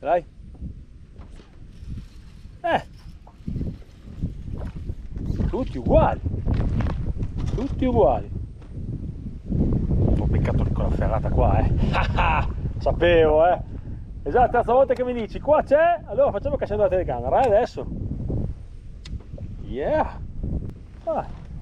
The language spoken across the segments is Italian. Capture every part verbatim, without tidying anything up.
dai. Eh. Tutti uguali. Tutti uguali. Ho peccato di quella ferrata qua, eh. Sapevo, eh. Esatto, la terza volta che mi dici qua c'è, allora facciamo che accendo la telecamera, eh, adesso. Yeah. Vai.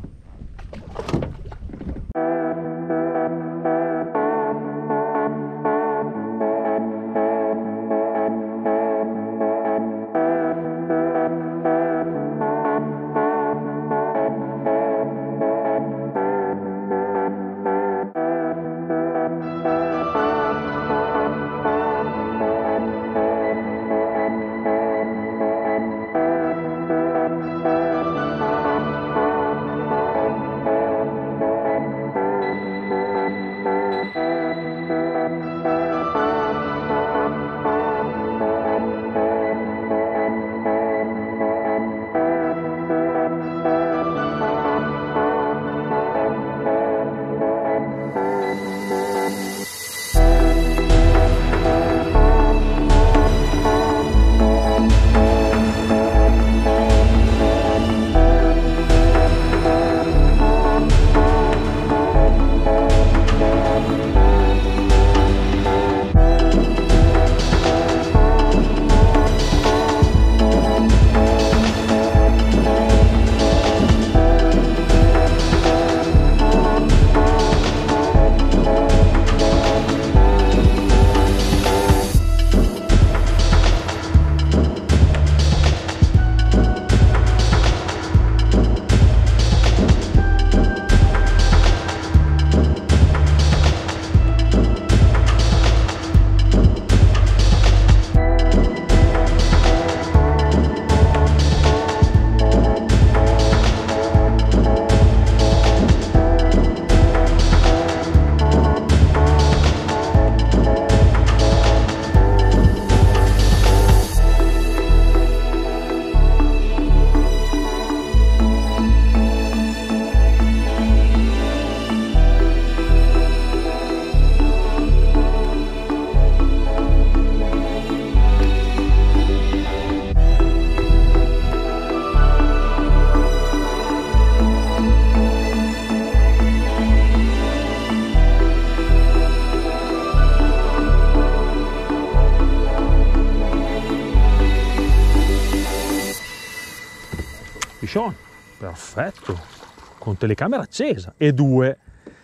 Perfetto, con telecamera accesa e due.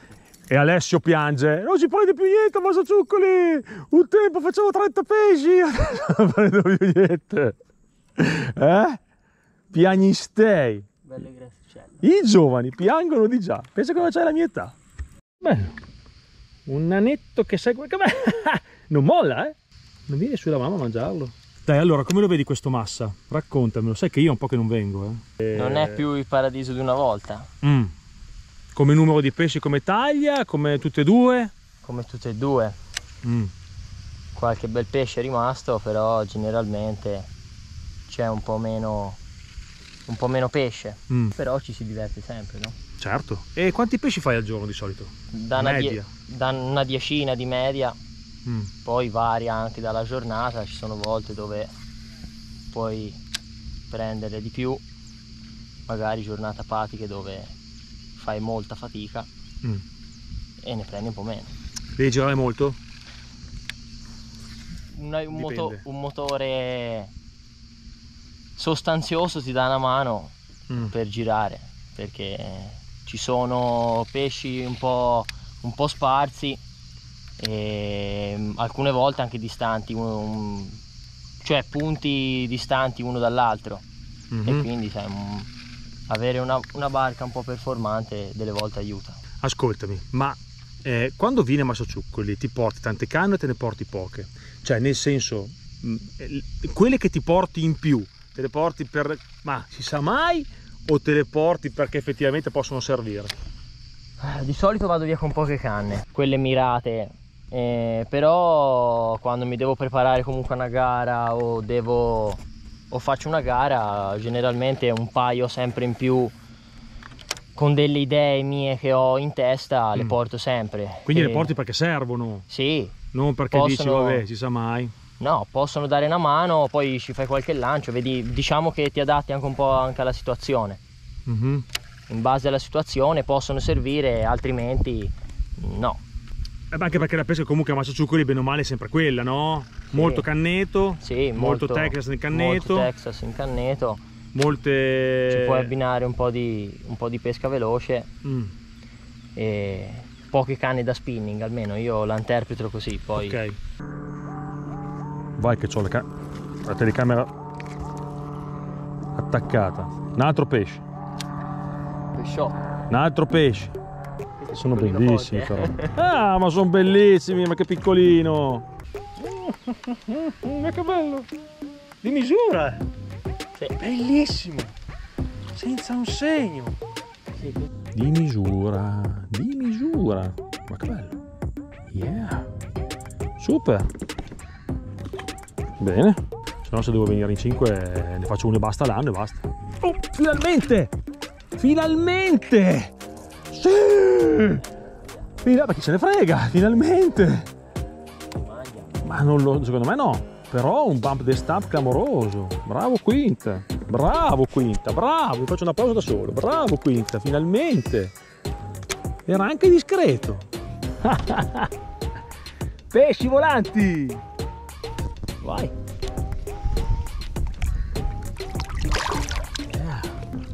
E Alessio piange: non si prende più niente a Massaciuccoli, un tempo facevo trenta pesci, adesso non prendo più niente. Eh? Piagnistei. Belle grassicelle. I giovani piangono di già, pensa come c'è la mia età. Bello, un nanetto che segue, non molla, eh? Non viene su da mamma a mangiarlo. Dai, allora, come lo vedi questo Massa? Raccontamelo, sai che io un po' che non vengo, eh. Non è più il paradiso di una volta. Mm. Come numero di pesci, come taglia, come tutte e due? Come tutte e due. Mm. Qualche bel pesce è rimasto, però generalmente c'è un po' meno un po' meno pesce. Mm. Però ci si diverte sempre, no? Certo. E quanti pesci fai al giorno di solito? Da una, die da una decina di media. Mm. Poi varia anche dalla giornata, ci sono volte dove puoi prendere di più, magari giornate apatiche dove fai molta fatica mm. e ne prendi un po' meno. Devi girare molto? Un, un, moto, un motore sostanzioso ti dà una mano mm. per girare, perché ci sono pesci un po', un po' sparsi e alcune volte anche distanti, un, cioè punti distanti uno dall'altro, mm-hmm. e quindi sai, un, avere una, una barca un po' performante delle volte aiuta. Ascoltami, ma eh, quando vieni a Massaciuccoli ti porti tante canne o te ne porti poche? Cioè, nel senso, mh, quelle che ti porti in più te le porti per, ma si sa mai, o te le porti perché effettivamente possono servire? Di solito vado via con poche canne, quelle mirate. Eh, però quando mi devo preparare comunque a una gara o devo o faccio una gara, generalmente un paio sempre in più con delle idee mie che ho in testa, mm. le porto sempre. Quindi e... le porti perché servono? Sì. Non perché possono... dici vabbè, si sa mai. No, possono dare una mano, poi ci fai qualche lancio, vedi, diciamo che ti adatti anche un po' anche alla situazione. Mm-hmm. In base alla situazione possono servire, altrimenti no. Eh, anche perché la pesca comunque a Massaciuccoli bene o male è sempre quella, no? Sì. Molto canneto, sì, molto, molto Texas in canneto. Molto Texas in canneto. Molte... Ci puoi abbinare un po' di, un po' di pesca veloce mm. e poche canne da spinning, almeno io la interpreto così. Poi... Ok. Vai che c'ho la, la telecamera attaccata. Un altro pesce. Pesciotto. Un altro pesce. Sono bellissimi però. Ah, ma sono bellissimi, ma che piccolino. Ma che bello. Di misura. Sì. Bellissimo. Senza un segno. Sì. Di misura, di misura. Ma che bello. Yeah. Super. Bene. Se no, se devo venire in cinque ne faccio uno e basta l'anno e basta. Oh, finalmente! Finalmente! Sì! Fina... Ma chi se ne frega? Finalmente! Ma non lo... secondo me no. Però un bump de stump clamoroso. Bravo Quinta. Bravo Quinta, bravo. Mi faccio un applauso da solo. Bravo Quinta, finalmente. Era anche discreto. Pesci volanti! Vai. Yeah.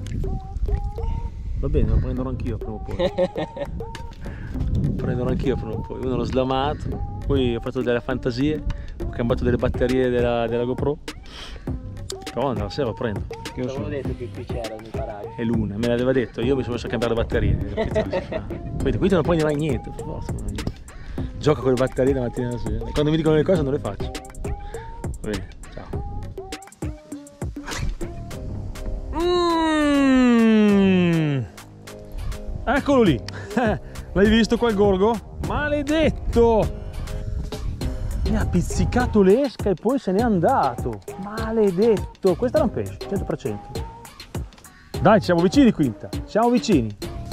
Va bene, lo prenderò anch'io prima o poi. Lo prenderò anch'io prima o poi. Uno l'ho slamato, poi ho fatto delle fantasie, ho cambiato delle batterie della, della GoPro. Però la sera lo prendo. Io non ho detto che qui c'era mi paraggio. È l'una, me l'aveva detto, io mi sono messo a cambiare le batterie. Quindi qui non puoi mai niente, per forza. Gioco con le batterie la mattina e la sera. Quando mi dicono le cose non le faccio. Bene, ciao. Mm. Eccolo lì. L'hai visto quel gorgo? Maledetto! Mi ha pizzicato l'esca e poi se n'è andato. Maledetto! Questo era un pesce, cento per cento. Dai, siamo vicini Quinta. Siamo vicini.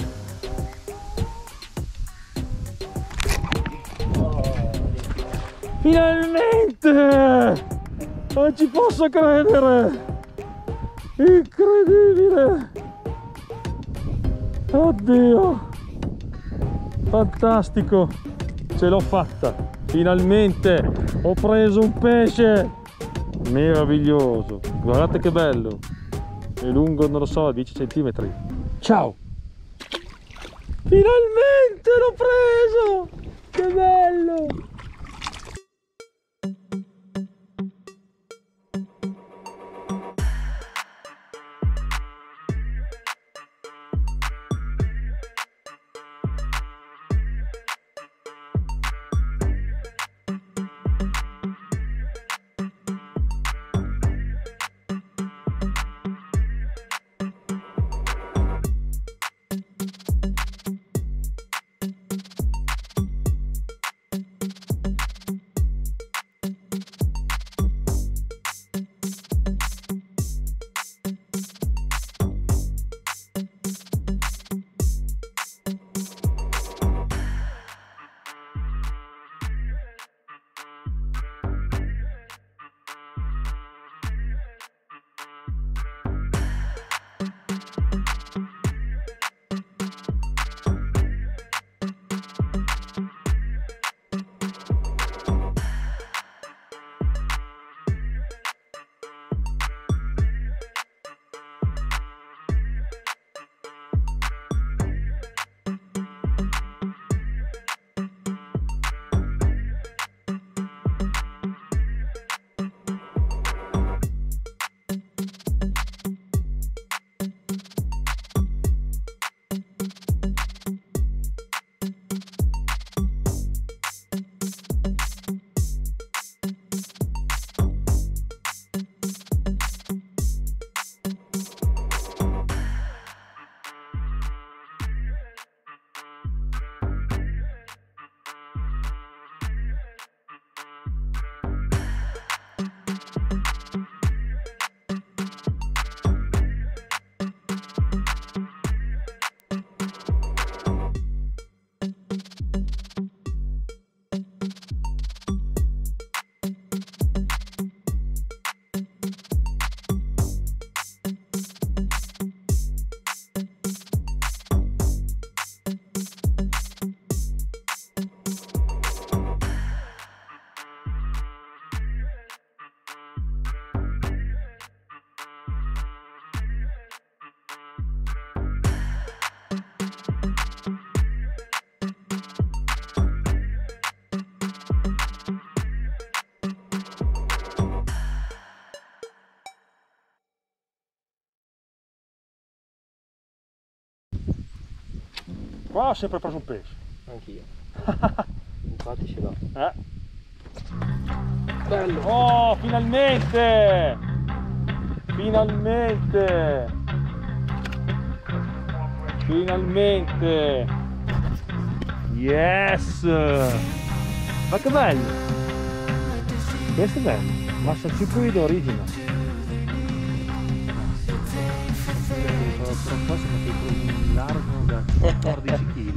Finalmente! Non ci posso credere! Incredibile! Oddio! Fantastico! Ce l'ho fatta! Finalmente! Ho preso un pesce! Meraviglioso! Guardate che bello! È lungo, non lo so, dieci centimetri. Ciao! Finalmente l'ho preso! Che bello! Qua ho sempre preso un pesce. Anch'io. Infatti ce l'ho. Eh. Bello. Oh, finalmente! Finalmente! Finalmente! Yes! Ma che bello! Questo è bello! Massachusetts d'origine. Però qua si fa un largo da quattordici chili.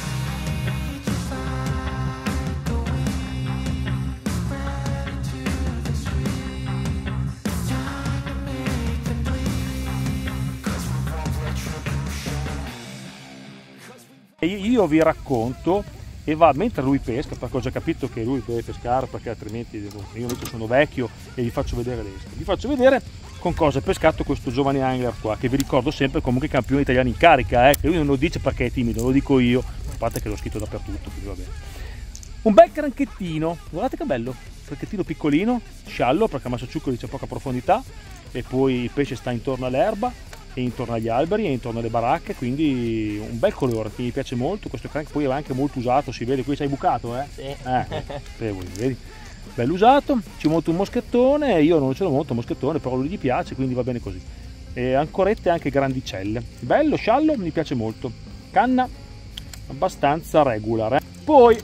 Io vi racconto, e va mentre lui pesca, perché ho già capito che lui deve pescare, perché altrimenti io invece sono vecchio e vi faccio vedere l'esca. Vi faccio vedere con cosa ha pescato questo giovane angler qua, che vi ricordo sempre comunque campione italiano in carica, eh, che lui non lo dice perché è timido, lo dico io, a parte che l'ho scritto dappertutto, quindi va bene. Un bel cranchettino, guardate che bello, cranchettino piccolino, sciallo, perché a Massachusetts c'è poca profondità, e poi il pesce sta intorno all'erba, e intorno agli alberi e intorno alle baracche, quindi un bel colore che mi piace molto. Questo crank poi è anche molto usato, si vede, qui ci hai bucato, eh? Sì. Eh, vedi? Bello usato, ci monto un moschettone, io non ce l'ho molto moschettone, però lui gli piace, quindi va bene così. E ancorette anche grandicelle, bello, sciallo, mi piace molto, canna abbastanza regular, eh? Poi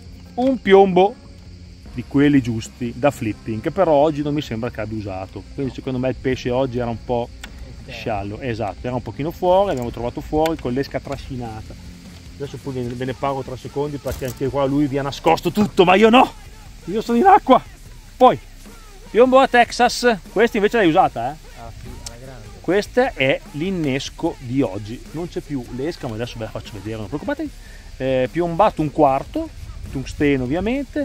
un piombo di quelli giusti da flipping, che però oggi non mi sembra che abbia usato, quindi secondo me il pesce oggi era un po' sciallo, esatto, era un pochino fuori, l'abbiamo trovato fuori con l'esca trascinata. Adesso poi ve ne parlo tra secondi, perché anche qua lui vi ha nascosto tutto, ma io no, io sono in acqua. Poi piombo a Texas, questa invece l'hai usata, eh? Ah, sì, alla grande. Questa è l'innesco di oggi, non c'è più l'esca, ma adesso ve la faccio vedere, non preoccupatevi. Eh, piombato un quarto, tungsteno ovviamente,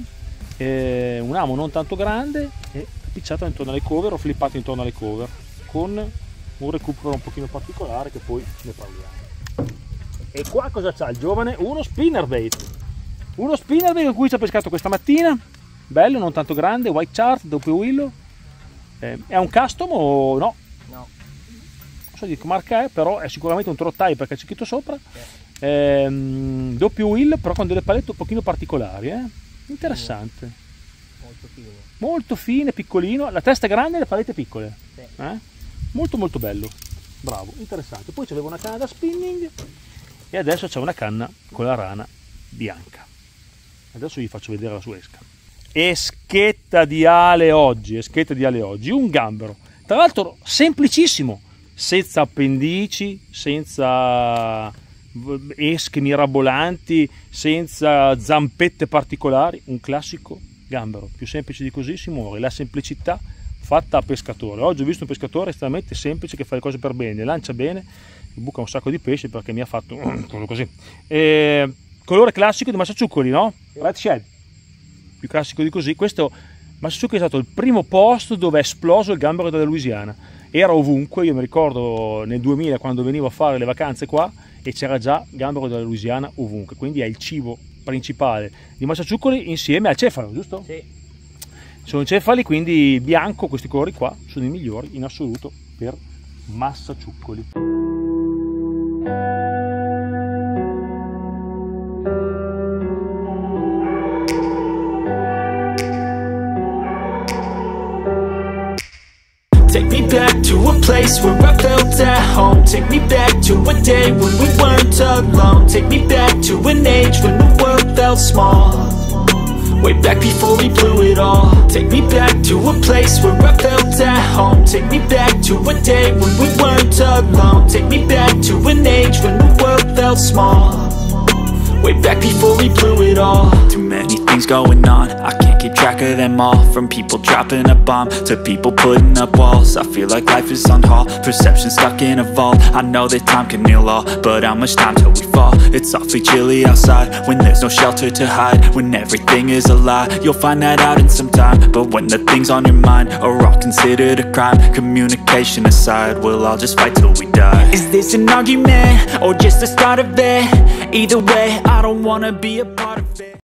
eh, un amo non tanto grande e appicciato intorno alle cover, o flippato intorno alle cover con un recupero un pochino particolare che poi ne parliamo. E qua cosa c'ha il giovane? Uno spinnerbait, uno spinnerbait con cui ci ha pescato questa mattina, bello, non tanto grande, white chart, doppio willow. Eh, è un custom o no? No, non so di che marca è, però è sicuramente un trottai perché c'è scritto sopra. Eh, doppio willow, però con delle palette un pochino particolari, eh? Interessante, molto fine, molto fine, piccolino, la testa è grande e le palette piccole, sì. eh? Molto molto bello, bravo, interessante. Poi c'aveva una canna da spinning e adesso c'è una canna con la rana bianca. Adesso vi faccio vedere la sua esca. Eschetta di ale oggi, eschetta di ale oggi, un gambero, tra l'altro semplicissimo, senza appendici, senza esche mirabolanti, senza zampette particolari, un classico gambero, più semplice di così si muore, la semplicità fatta a pescatore. Oggi ho visto un pescatore estremamente semplice che fa le cose per bene, lancia bene, buca un sacco di pesce perché mi ha fatto così. E, colore classico di Massachusetts, no? Red Shed, più classico di così. Questo Massachusetts è stato il primo posto dove è esploso il gambero della Louisiana, era ovunque. Io mi ricordo nel duemila quando venivo a fare le vacanze qua e c'era già gambero della Louisiana ovunque, quindi è il cibo principale di Massachusetts insieme al cefalo, giusto? Sì. Sono cefali, quindi bianco, questi colori qua sono i migliori in assoluto per Massachusetts. Take me back to a place where I felt at home. Take me back to a day when we weren't alone. Take me back to an age when the world felt small, way back before we blew it all. Take me back to a place where I felt at home. Take me back to a day when we weren't alone. Take me back to an age when the world felt small, way back before we blew it all. Too many things going on, I can't keep track of them all. From people dropping a bomb to people putting up walls, I feel like life is on hold, perception stuck in a vault. I know that time can heal all, but how much time till we fall? It's awfully chilly outside when there's no shelter to hide. When everything is a lie, you'll find that out in some time. But when the things on your mind are all considered a crime, communication aside, we'll all just fight till we die. Is this an argument or just the start of it? Either way, I don't wanna be a part of it.